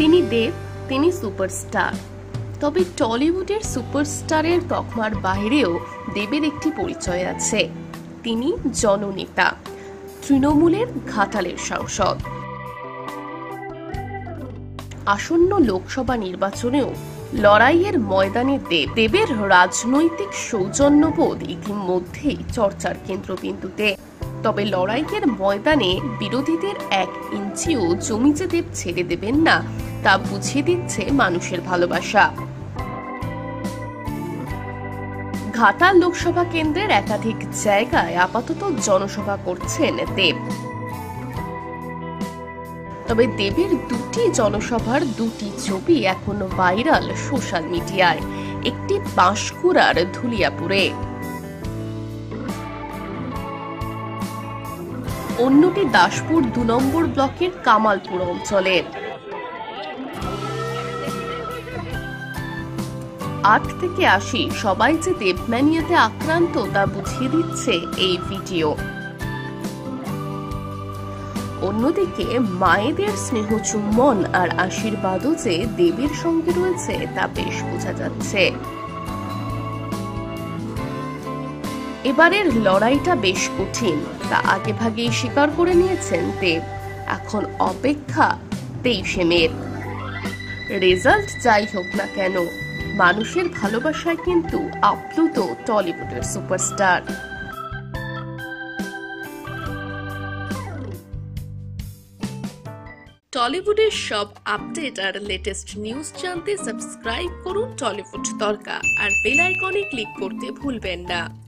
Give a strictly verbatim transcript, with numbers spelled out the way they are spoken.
তিনি দেব, তিনি সুপারস্টার। তবে টলিউডের সুপারস্টারের তকমার বাইরেও দেবের একটি পরিচয় আছে। তিনি জননেতা, তৃণমূলের ঘাটালের সাংসদ। আসন্ন লোকসভা নির্বাচনেও লড়াইয়ের ময়দানে দেব দেবের রাজনৈতিক সৌজন্যবোধ ইতিমধ্যেই চর্চার কেন্দ্রবিন্দুতে। তবে লড়াইয়ের ময়দানে বিরোধীদের এক ইঞ্চিও জমি যে দেব ছেড়ে দেবেন না, তা বুঝিয়ে দিচ্ছে মানুষের ভালোবাসা। ঘাটাল লোকসভা কেন্দ্রের একাধিক জায়গায় আপাতত জনসভা করছেন দেব। তবে দেবের দুটি জনসভার দুটি ছবি এখনো ভাইরাল সোশ্যাল মিডিয়ায়। একটি বাঁশকুড়ার ধুলিয়াপুরে, অন্যটি দাসপুর দু নম্বর ব্লকের কামালপুর অঞ্চলের। আট থেকে আশি সবাই যে দেবম্যানিয়াতে আক্রান্ত তা বুঝিয়ে দিচ্ছে এই ভিডিও। অন্যদিকে মায়েদের স্নেহ চুম্বন আর আশীর্বাদও যে দেবের সঙ্গে রয়েছে তা বেশ বোঝা যাচ্ছে। এবারের লড়াইটা বেশ কঠিন, তা আগে ভাগেই স্বীকার করে নিয়েছেন দেব। এখন অপেক্ষা তেইশে মে। রেজাল্ট যাই হোক না কেন, মানুষের ভালোবাসায় কিন্তু আপ্লুত টলিউডের সুপারস্টার। টলিউডের সব আপডেট আর লেটেস্ট নিউজ জানতে সাবস্ক্রাইব করুন টলিউড তড়কা আর বেল আইকনে ক্লিক করতে ভুলবেন না।